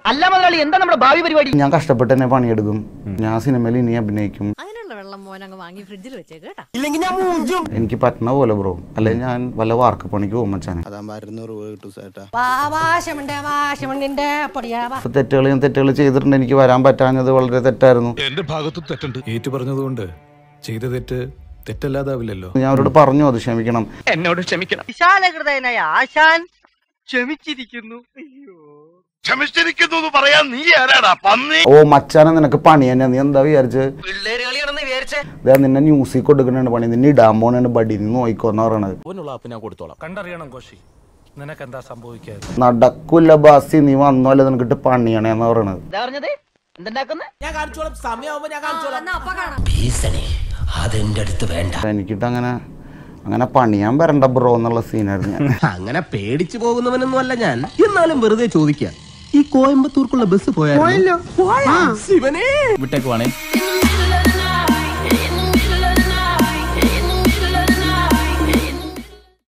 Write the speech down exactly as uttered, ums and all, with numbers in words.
അല്ല മുതലാളി, എന്താ നമ്മുടെ ഭാവി പരിപാടി? ഞാൻ കഷ്ടപ്പെട്ട് തന്നെ പണിയെടുക്കും. ഞാൻ സിനിമയിൽ ഇനി അഭിനയിക്കും. എനിക്ക് പറ്റണ പോലെ ബ്രോ, അല്ലെ ഞാൻ വല്ല വാർക്ക് പണിക്ക് പോകും മച്ചാനെ. തെറ്റുകൾ ഞാൻ തെറ്റുകൾ ചെയ്തിട്ടുണ്ട്. എനിക്ക് വരാൻ പറ്റാഞ്ഞത് വളരെ തെറ്റായിരുന്നു. എന്റെ ഭാഗത്ത് തെറ്റുണ്ട്. ഏറ്റു പറഞ്ഞതുകൊണ്ട് ചെയ്ത തെറ്റ് തെറ്റല്ലാതാവില്ലല്ലോ. ഞാൻ അവരോട് പറഞ്ഞു അത് ക്ഷമിക്കണം, എന്നോട് ക്ഷമിക്കണം. വിശാലഹൃദയനായ ആശാൻ ക്ഷമിച്ചിരിക്കുന്നു. ക്ഷമിച്ചിരിക്കുന്നു പറയാൻ നീ ആരാടാ പന്നി? ഓ മച്ചാനെ നിനക്ക് പണി തന്നെ, നീ എന്താ വിചാരിച്ച് നിന്നെ ന്യൂസിൽ കൊടുക്കണ പണി, നിന്നെ ഇടാൻ പോണാണ് ബഡി, നീ നോയിക്കോന്ന് പറയണത്. കണ്ടറിയണം കോശി, നിനക്ക് എന്താ സംഭവിക്കാതെ നടക്കൂല ബാസി, നീ വന്നോല്ലേ നിനക്കിട്ട് പണിയണേന്ന് പറയണത്. എനിക്കിട്ട് അങ്ങനെ അങ്ങനെ പണിയാൻ വരണ്ട ബ്രോ എന്നുള്ള സീനായിരുന്നു ഞാൻ. അങ്ങനെ പേടിച്ചു പോകുന്നവനൊന്നും അല്ല ഞാൻ. എന്നാലും വെറുതെ ചോദിക്കാം, ഈ കോയമ്പത്തൂർക്കുള്ള ബസ് പോയാലോ? വിട്ടേക്കുവാണേ.